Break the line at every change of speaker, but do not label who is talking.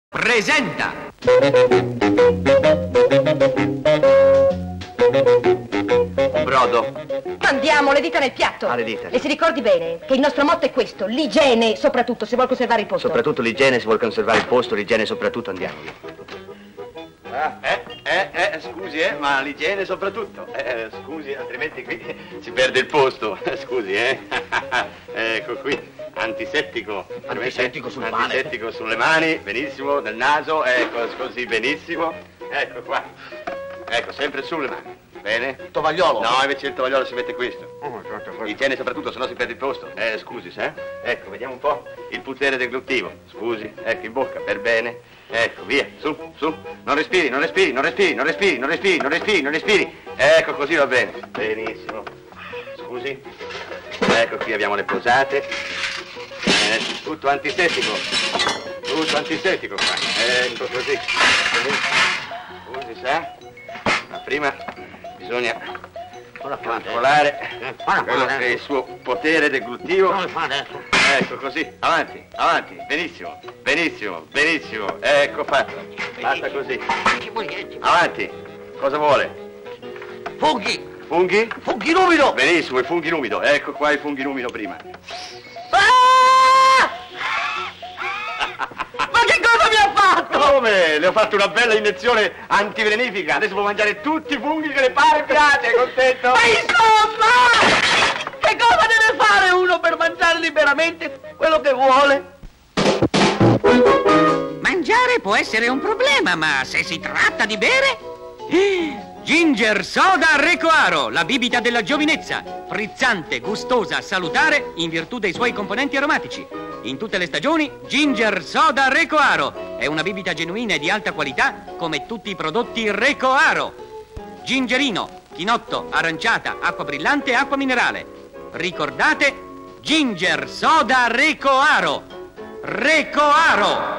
presenta un brodo.
Andiamo, le dita nel piatto.
Ah, le dita.
E si ricordi bene che il nostro motto è questo: l'igiene, soprattutto se vuol conservare il posto.
Soprattutto l'igiene, se vuol conservare il posto, l'igiene soprattutto, andiamo. Scusi, ma l'igiene soprattutto. Scusi, altrimenti qui si perde il posto. Scusi, Ecco qui. Antisettico.
Antisettico sul pane.
Antisettico sulle mani, benissimo, del naso, ecco, così, benissimo. Ecco qua. Ecco, sempre sulle mani. Bene?
Tovagliolo?
No, invece il tovagliolo si mette questo.
Certo.
L'igiene soprattutto, se no si perde il posto. Scusi, se? Ecco, vediamo un po' il potere deglutivo. Scusi, ecco, in bocca, per bene. Ecco, via, su. Non respiri. Ecco, così va bene. Benissimo. Scusi. Ecco, qui abbiamo le posate. Tutto antisettico qua. Ecco così. Scusi, sa? Ma prima bisogna controllare quello che è il suo potere deglutivo.
Come fa adesso?
Ecco così, avanti, benissimo. Ecco fatto. Basta così. Avanti. Cosa vuole?
Funghi!
Funghi?
Funghi numido!
Benissimo, il funghi numido. Ecco qua il funghi numido prima.
Ma che cosa mi ha fatto?
Come? Le ho fatto una bella iniezione antivelenifica. Adesso può mangiare tutti i funghi che le pare, piace, contento?
Ma insomma! Che cosa deve fare uno per mangiare liberamente quello che vuole?
Mangiare può essere un problema, ma se si tratta di bere... Ginger Soda Recoaro, la bibita della giovinezza. Frizzante, gustosa, salutare in virtù dei suoi componenti aromatici. In tutte le stagioni, Ginger Soda Recoaro è una bibita genuina e di alta qualità come tutti i prodotti Recoaro. Gingerino, chinotto, aranciata, acqua brillante e acqua minerale. Ricordate, Ginger Soda Recoaro. Recoaro!